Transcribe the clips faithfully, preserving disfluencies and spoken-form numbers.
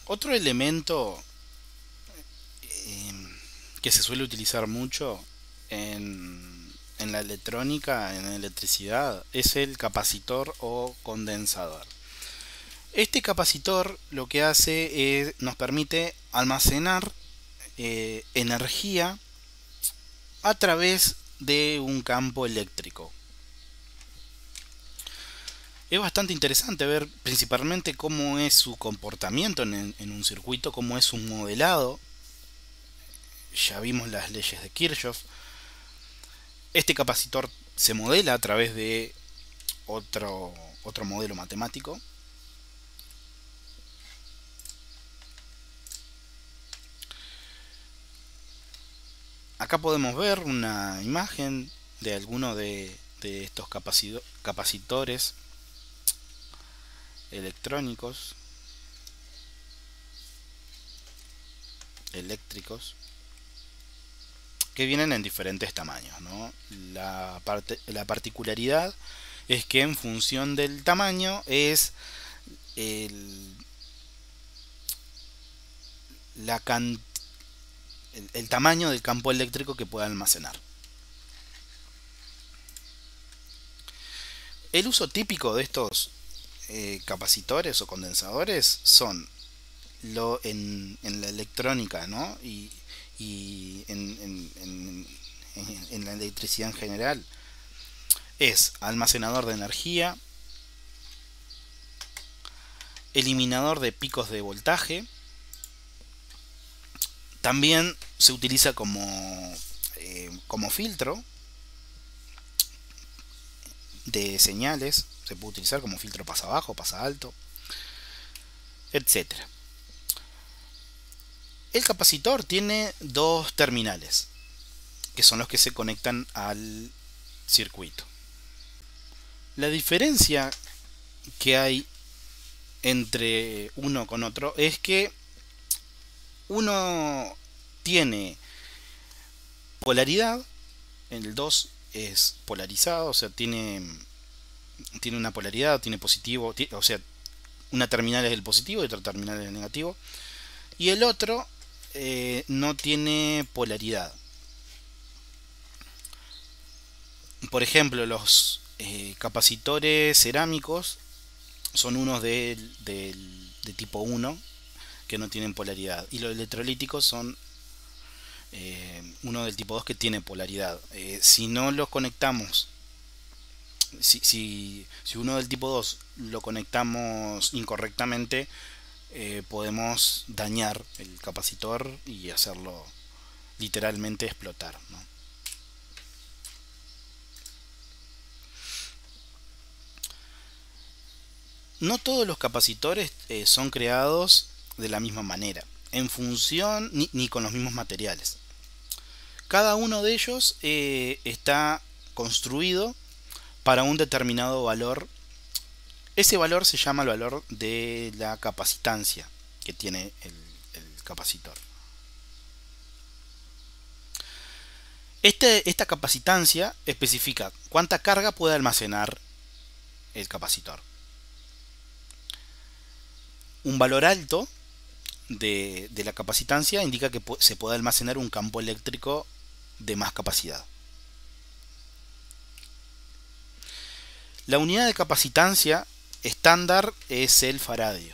Otro elemento eh, que se suele utilizar mucho en, en la electrónica, en la electricidad, es el capacitor o condensador. Este capacitor lo que hace es nos permite almacenar eh, energía a través de un campo eléctrico. Es bastante interesante ver principalmente cómo es su comportamiento en, en un circuito, cómo es su modelado. Ya vimos las leyes de Kirchhoff. Este capacitor se modela a través de otro, otro modelo matemático. Acá podemos ver una imagen de alguno de, de estos capacitores electrónicos, eléctricos, que vienen en diferentes tamaños, ¿no? La, parte, la particularidad es que en función del tamaño es el, la can, el, el tamaño del campo eléctrico que pueda almacenar. El uso típico de estos eh, capacitores o condensadores son lo en, en la electrónica, ¿no? y, y en, en, en, en, en la electricidad en general. Es almacenador de energía, eliminador de picos de voltaje. También se utiliza como, eh, como filtro de señales. Se puede utilizar como filtro pasa bajo, pasa alto, etcétera. El capacitor tiene dos terminales, que son los que se conectan al circuito. La diferencia que hay entre uno con otro es que uno tiene polaridad, el dos es polarizado, o sea, tiene, tiene una polaridad, tiene positivo, o sea, una terminal es el positivo y otra terminal es el negativo, y el otro eh, no tiene polaridad. Por ejemplo, los eh, capacitores cerámicos son unos de, de, de tipo uno que no tienen polaridad, y los electrolíticos son eh, uno del tipo dos que tiene polaridad. Eh, si no los conectamos, si, si, si uno del tipo dos lo conectamos incorrectamente, eh, podemos dañar el capacitor y hacerlo literalmente explotar, ¿no? No todos los capacitores eh, son creados de la misma manera, en función ni, ni con los mismos materiales. Cada uno de ellos eh, está construido para un determinado valor. Ese valor se llama el valor de la capacitancia que tiene el, el capacitor. Este, esta capacitancia especifica cuánta carga puede almacenar el capacitor. Un valor alto de, de la capacitancia indica que se puede almacenar un campo eléctrico de más capacidad. La unidad de capacitancia estándar es el faradio.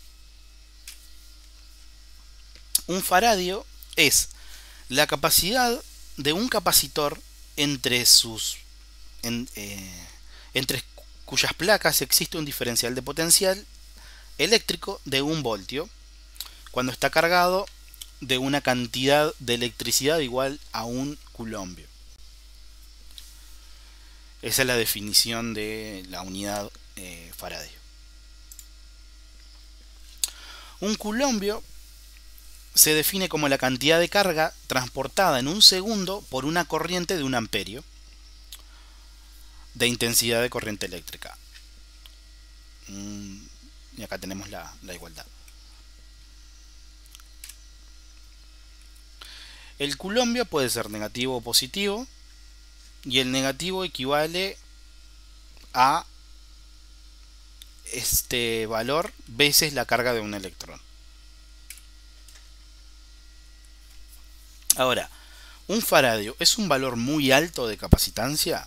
Un faradio es la capacidad de un capacitor entre sus en, eh, entre cuyas placas existe un diferencial de potencial eléctrico de un voltio cuando está cargado de una cantidad de electricidad igual a un culombio. Esa es la definición de la unidad eh, faradio. Un culombio se define como la cantidad de carga transportada en un segundo por una corriente de un amperio de intensidad de corriente eléctrica. Y acá tenemos la, la igualdad. El culombio puede ser negativo o positivo, y el negativo equivale a este valor veces la carga de un electrón. Ahora, un faradio es un valor muy alto de capacitancia.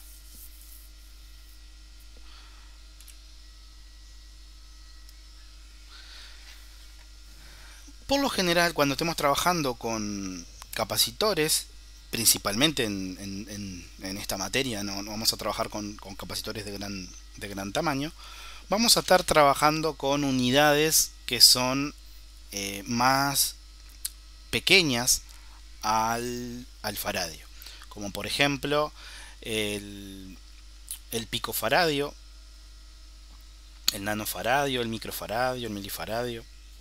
Por lo general, cuando estemos trabajando con capacitores, principalmente en, en- en- en esta materia, no, no vamos a trabajar con, con capacitores de gran, de gran tamaño, vamos a estar trabajando con unidades que son eh, más pequeñas al, al faradio, como por ejemplo el, el picofaradio, el nanofaradio, el microfaradio, el milifaradio.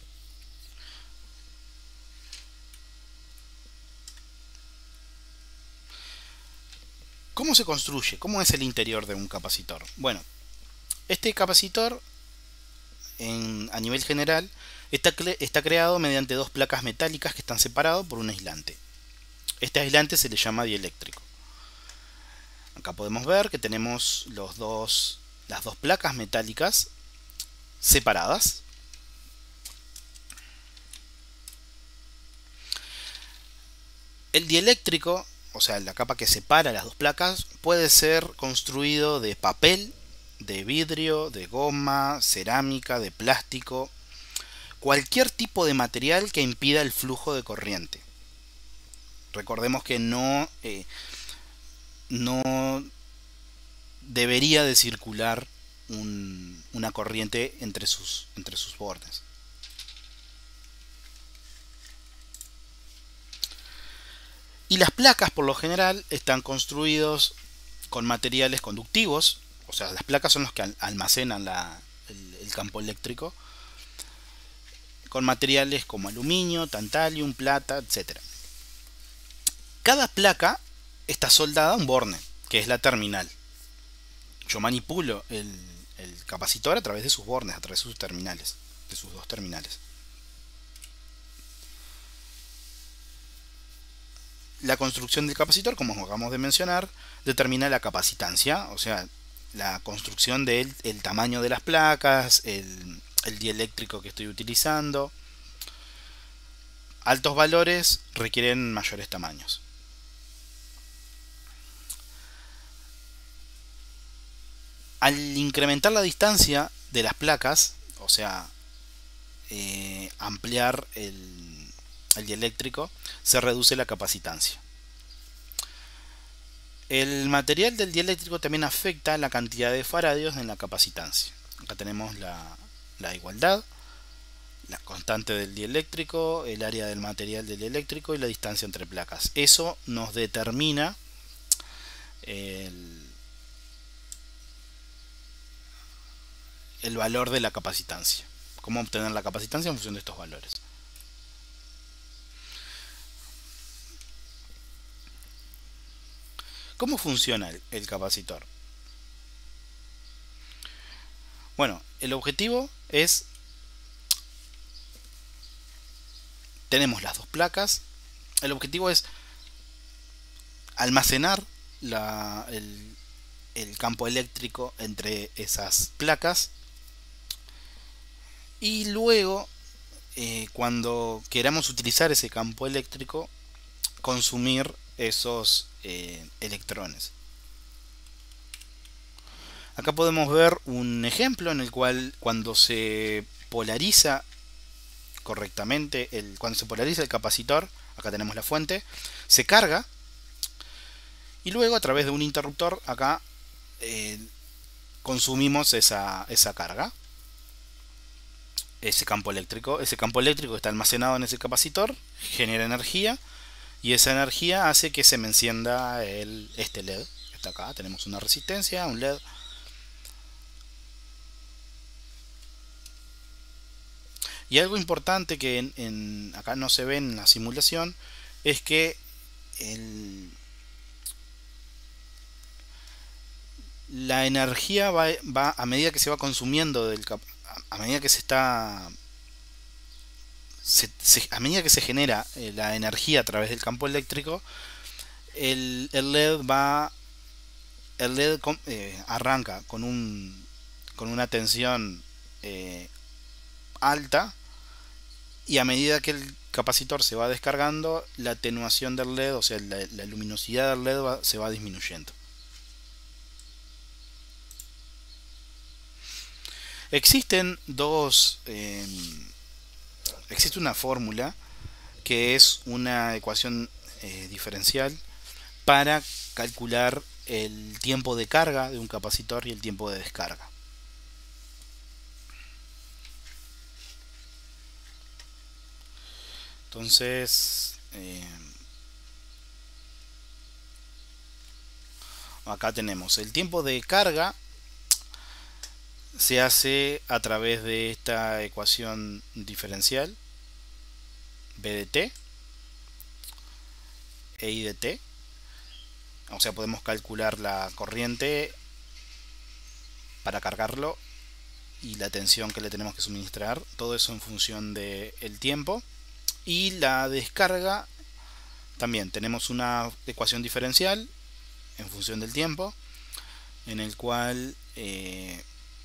¿Cómo se construye? ¿Cómo es el interior de un capacitor? Bueno, este capacitor en, a nivel general está, está creado mediante dos placas metálicas que están separadas por un aislante. Este aislante se le llama dieléctrico. Acá podemos ver que tenemos los dos, las dos placas metálicas separadas. El dieléctrico, o sea, la capa que separa las dos placas, puede ser construido de papel, de vidrio, de goma, cerámica, de plástico, cualquier tipo de material que impida el flujo de corriente. Recordemos que no, eh, no debería de circular un, una corriente entre sus, entre sus bordes. Y las placas por lo general están construidos con materiales conductivos, o sea, las placas son los que almacenan la, el, el campo eléctrico, con materiales como aluminio, tantalium, plata, etcétera. Cada placa está soldada a un borne, que es la terminal. Yo manipulo el, el capacitor a través de sus bornes, a través de sus terminales, de sus dos terminales. La construcción del capacitor, como acabamos de mencionar, determina la capacitancia, o sea, la construcción del el tamaño de las placas, el, el dieléctrico que estoy utilizando. Altos valores requieren mayores tamaños. Al incrementar la distancia de las placas, o sea, eh, ampliar el, el dieléctrico, se reduce la capacitancia. El material del dieléctrico también afecta la cantidad de faradios en la capacitancia. Acá tenemos la, la igualdad, la constante del dieléctrico, el área del material del dieléctrico y la distancia entre placas. Eso nos determina el, el valor de la capacitancia. Cómo obtener la capacitancia en función de estos valores. ¿Cómo funciona el, el capacitor? Bueno, el objetivo es, tenemos las dos placas, el objetivo es almacenar la, el, el campo eléctrico entre esas placas y luego eh, cuando queramos utilizar ese campo eléctrico consumir esos eh, electrones. Acá podemos ver un ejemplo en el cual cuando se polariza correctamente, el, cuando se polariza el capacitor, acá tenemos la fuente, se carga y luego a través de un interruptor acá eh, consumimos esa, esa carga, ese campo eléctrico. Ese campo eléctrico está almacenado en ese capacitor, genera energía y esa energía hace que se me encienda el, este L E D. Está acá, tenemos una resistencia, un L E D. Y algo importante que en, en, acá no se ve en la simulación es que el, la energía va, va a medida que se va consumiendo del cap, a medida que se está se, se, a medida que se genera eh, la energía a través del campo eléctrico, el, el L E D va el L E D con, eh, arranca con un con una tensión eh, alta y a medida que el, capacitor se va descargando, la atenuación del L E D, o sea, la, la luminosidad del L E D va, se va disminuyendo. Existen dos... Eh, existe una fórmula que es una ecuación eh, diferencial para calcular el tiempo de carga de un capacitor y el tiempo de descarga. Entonces, eh, acá tenemos el tiempo de carga, se hace a través de esta ecuación diferencial B de t e I de t. O sea, podemos calcular la corriente para cargarlo y la tensión que le tenemos que suministrar, todo eso en función del tiempo. Y la descarga también tenemos una ecuación diferencial en función del tiempo, en el cual eh,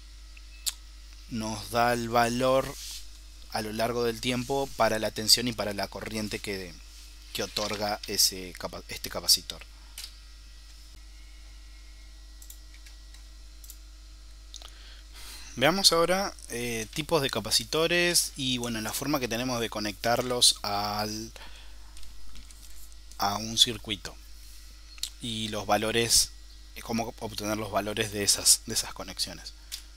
nos da el valor a lo largo del tiempo para la tensión y para la corriente que, que otorga ese, este capacitor. Veamos ahora eh, tipos de capacitores y bueno, la forma que tenemos de conectarlos al, a un circuito y los valores, cómo obtener los valores de esas, de esas conexiones.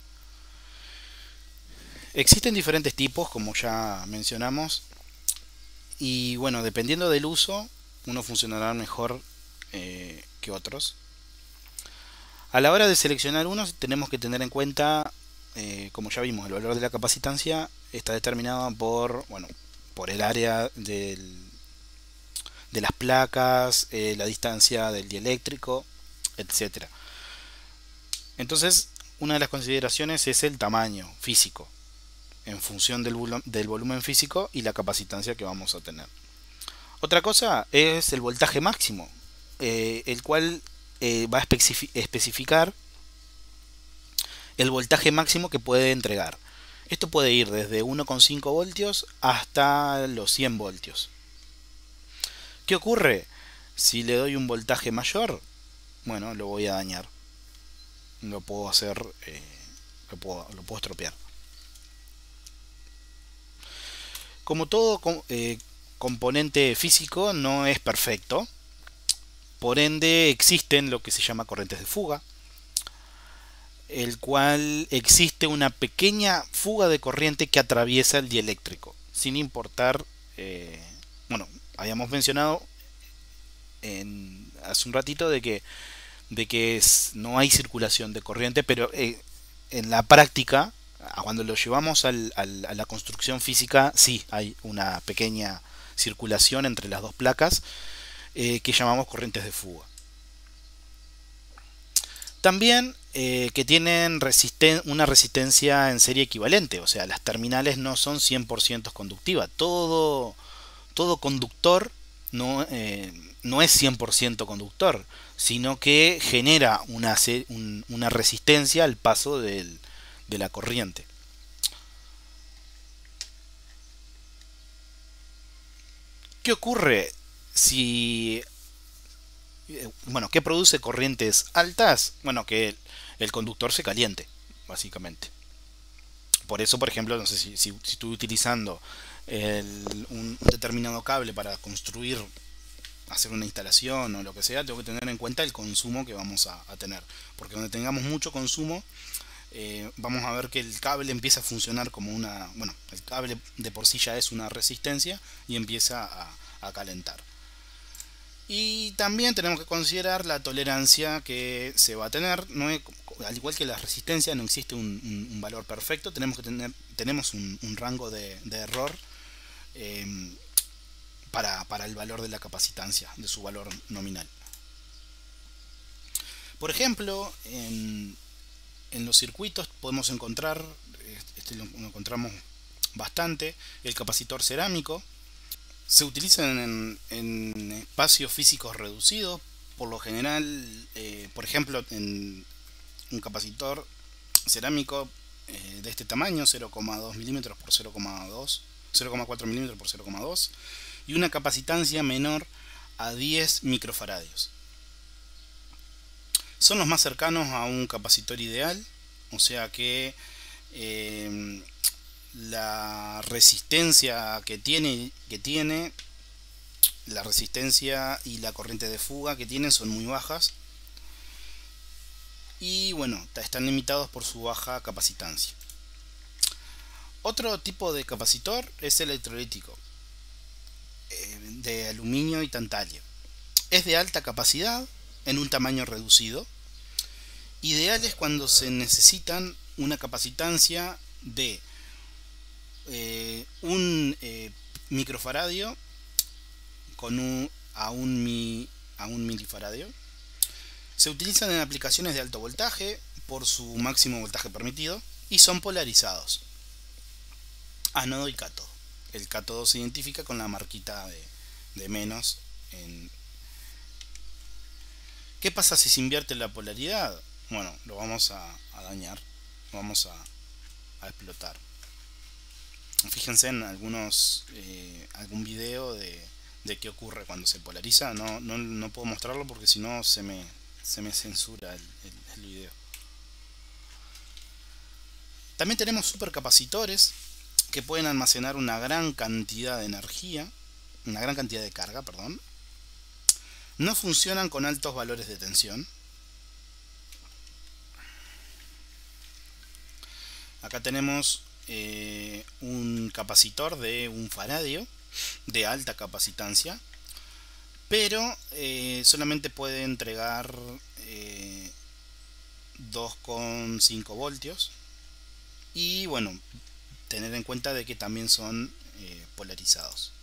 Existen diferentes tipos, como ya mencionamos, y bueno, dependiendo del uso, unos funcionarán mejor eh, que otros. A la hora de seleccionar unos tenemos que tener en cuenta, eh, como ya vimos, el valor de la capacitancia está determinado por, bueno, por el área del, de las placas, eh, la distancia del dieléctrico, etcétera. Entonces, una de las consideraciones es el tamaño físico, en función del, vol del volumen físico y la capacitancia que vamos a tener. Otra cosa es el voltaje máximo, eh, el cual eh, va a especific especificar el voltaje máximo que puede entregar. Esto puede ir desde uno coma cinco voltios hasta los cien voltios. ¿Qué ocurre? Si le doy un voltaje mayor, bueno, lo voy a dañar. Lo puedo hacer, eh, lo, puedo, lo puedo estropear. Como todo eh, componente físico no es perfecto, por ende existen lo que se llama corrientes de fuga, el cual existe una pequeña fuga de corriente que atraviesa el dieléctrico, sin importar, eh, bueno, habíamos mencionado en, hace un ratito de que, de que es, no hay circulación de corriente, pero eh, en la práctica, cuando lo llevamos al, al, a la construcción física, sí hay una pequeña circulación entre las dos placas eh, que llamamos corrientes de fuga. También eh, que tienen resisten una resistencia en serie equivalente, o sea, las terminales no son cien por ciento conductivas. Todo, todo conductor no, eh, no es cien por ciento conductor, sino que genera una, un, una resistencia al paso del, de la corriente. ¿Qué ocurre si... Bueno, ¿qué produce corrientes altas? Bueno, que el, el conductor se caliente, básicamente. Por eso, por ejemplo, no sé si, si, si estoy utilizando el, un determinado cable para construir, hacer una instalación o lo que sea, tengo que tener en cuenta el consumo que vamos a, a tener. Porque donde tengamos mucho consumo, eh, vamos a ver que el cable empieza a funcionar como una... Bueno, el cable de por sí ya es una resistencia y empieza a, a calentar. Y también tenemos que considerar la tolerancia que se va a tener. No es, al igual que la resistencia, no existe un, un, un valor perfecto. Tenemos que tener tenemos un, un rango de, de error eh, para, para el valor de la capacitancia, de su valor nominal. Por ejemplo, en, en los circuitos podemos encontrar, este lo encontramos bastante, el capacitor cerámico. Se utilizan en, en espacios físicos reducidos, por lo general, eh, por ejemplo, en un capacitor cerámico eh, de este tamaño, cero coma dos milímetros por cero coma dos cero coma cuatro milímetros por cero coma dos, y una capacitancia menor a diez microfaradios. Son los más cercanos a un capacitor ideal, o sea que eh, la resistencia que tiene, que tiene, la resistencia y la corriente de fuga que tienen son muy bajas, y bueno, están limitados por su baja capacitancia. Otro tipo de capacitor es el electrolítico, eh, de aluminio y tantalio. Es de alta capacidad en un tamaño reducido. Ideal es cuando se necesitan una capacitancia de eh, un eh, microfaradio con un, a, un mi, a un milifaradio. Se utilizan en aplicaciones de alto voltaje por su máximo voltaje permitido y son polarizados, ánodo y cátodo. El cátodo se identifica con la marquita de, de menos. En... ¿Qué pasa si se invierte la polaridad? Bueno, lo vamos a, a dañar, lo vamos a, a explotar. Fíjense en algunos eh, algún video de, de qué ocurre cuando se polariza. No, no, no puedo mostrarlo porque si no se me, se me censura el, el, el video. También tenemos supercapacitores que pueden almacenar una gran cantidad de energía, una gran cantidad de carga, perdón. No funcionan con altos valores de tensión. Acá tenemos eh, un capacitor de un faradio de alta capacitancia, pero eh, solamente puede entregar eh, dos coma cinco voltios, y bueno, tener en cuenta de que también son eh, polarizados.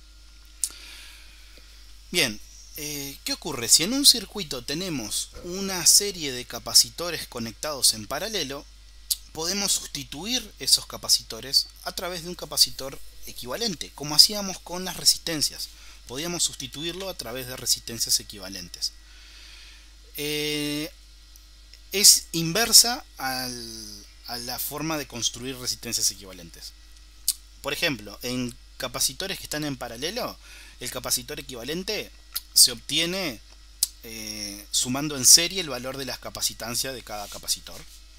Bien, eh, ¿qué ocurre? Si en un circuito tenemos una serie de capacitores conectados en paralelo, podemos sustituir esos capacitores a través de un capacitor equivalente, como hacíamos con las resistencias. Podíamos sustituirlo a través de resistencias equivalentes. Eh, es inversa al, a la forma de construir resistencias equivalentes. Por ejemplo, en capacitores que están en paralelo, el capacitor equivalente se obtiene eh, sumando en serie el valor de las capacitancias de cada capacitor.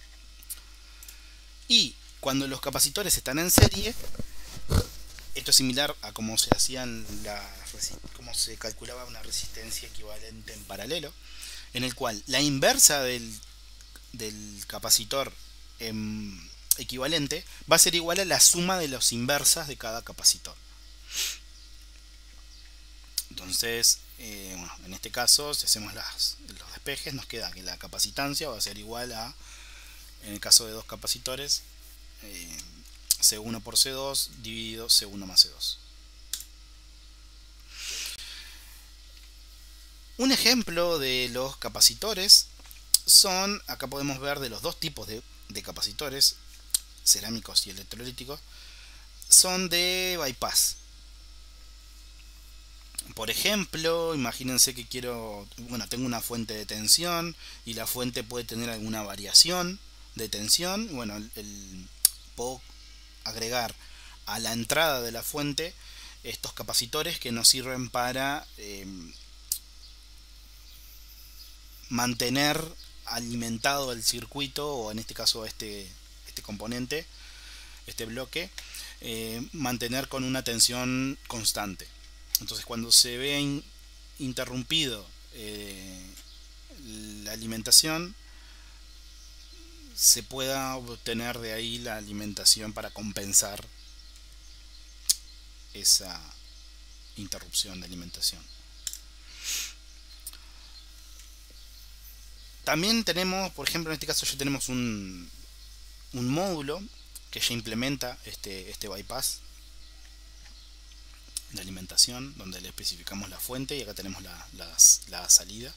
Y cuando los capacitores están en serie, esto es similar a cómo se hacían las, cómo se calculaba una resistencia equivalente en paralelo, en el cual la inversa del, del capacitor en equivalente va a ser igual a la suma de las inversas de cada capacitor. Entonces, eh, bueno, en este caso, si hacemos las, los despejes, nos queda que la capacitancia va a ser igual a, en el caso de dos capacitores, eh, C uno por C dos dividido C uno más C dos. Un ejemplo de los capacitores son, acá podemos ver de los dos tipos de, de capacitores, cerámicos y electrolíticos, son de bypass. Por ejemplo, imagínense que quiero, bueno, tengo una fuente de tensión y la fuente puede tener alguna variación de tensión. Bueno, el, el, puedo agregar a la entrada de la fuente estos capacitores que nos sirven para eh, mantener alimentado el circuito, o en este caso este, este componente, este bloque, eh, mantener con una tensión constante. Entonces, cuando se ve in, interrumpido eh, la alimentación, se pueda obtener de ahí la alimentación para compensar esa interrupción de alimentación. También tenemos, por ejemplo, en este caso ya tenemos un, un módulo que ya implementa este, este bypass de alimentación, donde le especificamos la fuente y acá tenemos la, la, la salida.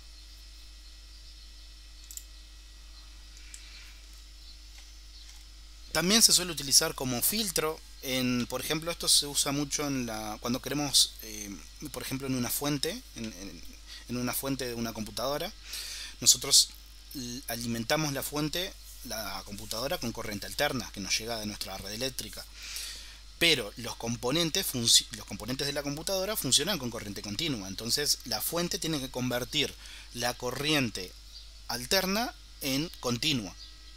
También se suele utilizar como filtro. En, por ejemplo, esto se usa mucho en la, cuando queremos, eh, por ejemplo, en una fuente, en, en, en una fuente de una computadora, nosotros alimentamos la fuente, la computadora, con corriente alterna que nos llega de nuestra red eléctrica. pero los componentes, los componentes de la computadora funcionan con corriente continua. Entonces la fuente tiene que convertir la corriente alterna en continua.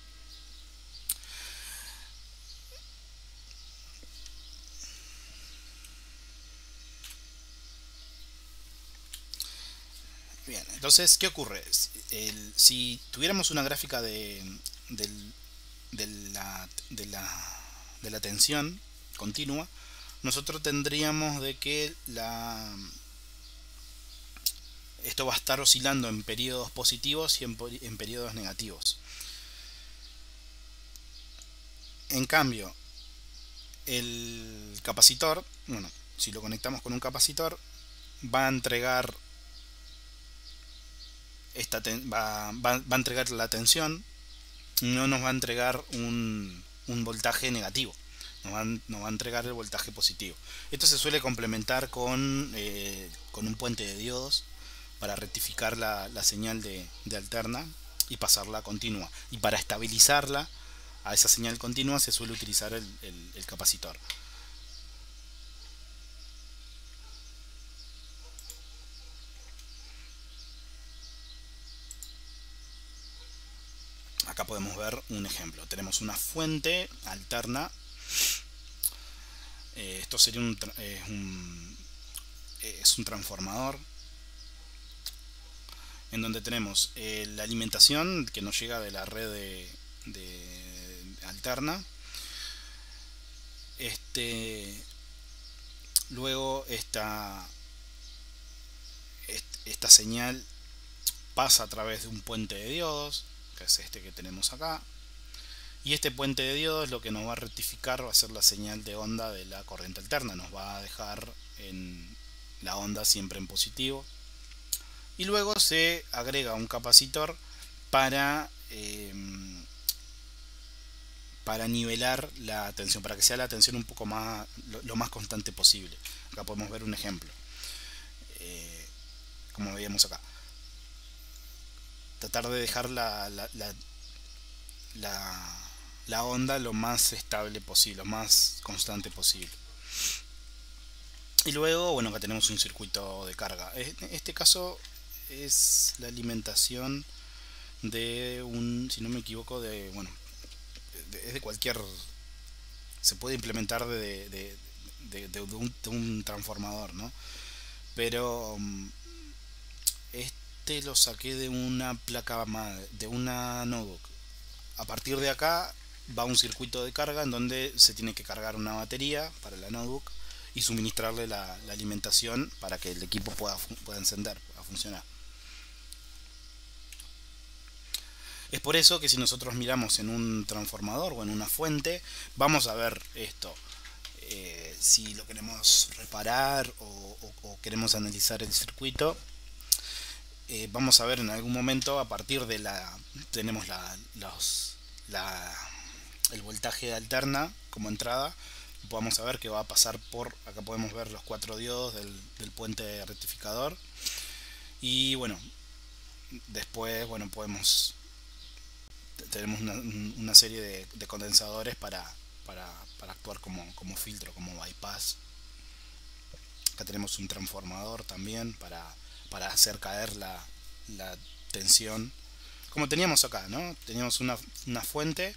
Bien, entonces, ¿qué ocurre? El, si tuviéramos una gráfica de, de, de, la, de, la, de la tensión continua, nosotros tendríamos de que la, esto va a estar oscilando en periodos positivos y en, en periodos negativos. En cambio, el capacitor, bueno, si lo conectamos con un capacitor, va a entregar esta ten, va, va, va a entregar la tensión, no nos va a entregar un, un voltaje negativo, nos va, nos va a entregar el voltaje positivo. Esto se suele complementar con, eh, con un puente de diodos para rectificar la, la señal de, de alterna y pasarla a continua. Y para estabilizarla a esa señal continua se suele utilizar el, el, el capacitor. Acá podemos ver un ejemplo. Tenemos una fuente alterna. Eh, esto sería un, eh, un, eh, es un transformador en donde tenemos eh, la alimentación que nos llega de la red de, de alterna. Este, luego esta, esta señal pasa a través de un puente de diodos, que es este que tenemos acá, y este puente de diodos lo que nos va a rectificar va a ser la señal de onda de la corriente alterna, nos va a dejar en la onda siempre en positivo, y luego se agrega un capacitor para eh, para nivelar la tensión, para que sea la tensión un poco más lo, lo más constante posible. Acá podemos ver un ejemplo, eh, como veíamos acá, tratar de dejar la, la, la, la, la onda lo más estable posible, lo más constante posible. Y luego, bueno, acá tenemos un circuito de carga. En este caso es la alimentación de un, si no me equivoco, de, bueno, es de, de cualquier, se puede implementar de, de, de, de, un, de un transformador, ¿no? Pero este lo saqué de una placa madre, de una notebook. A partir de acá va un circuito de carga en donde se tiene que cargar una batería para la notebook y suministrarle la, la alimentación para que el equipo pueda, pueda encender, pueda funcionar. Es por eso que si nosotros miramos en un transformador o en una fuente, vamos a ver esto. Eh, si lo queremos reparar o, o, o queremos analizar el circuito, eh, vamos a ver en algún momento a partir de la... tenemos la, los, la, el voltaje de alterna como entrada. Vamos a ver que va a pasar por... acá podemos ver los cuatro diodos del, del puente rectificador. Y bueno, después, bueno, podemos... tenemos una, una serie de, de condensadores para, para, para actuar como, como filtro, como bypass. Acá tenemos un transformador también para, para hacer caer la, la tensión, como teníamos acá, ¿no? Teníamos una, una fuente,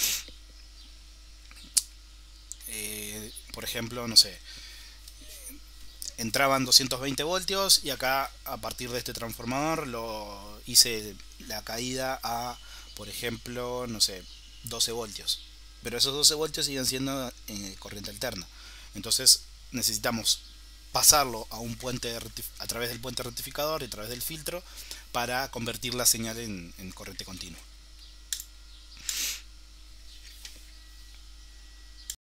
eh, por ejemplo, no sé, entraban doscientos veinte voltios y acá a partir de este transformador lo hice la caída a, por ejemplo, no sé, doce voltios, pero esos doce voltios siguen siendo eh, corriente alterna. Entonces necesitamos pasarlo a un puente de a través del puente rectificador y a través del filtro para convertir la señal en, en corriente continua.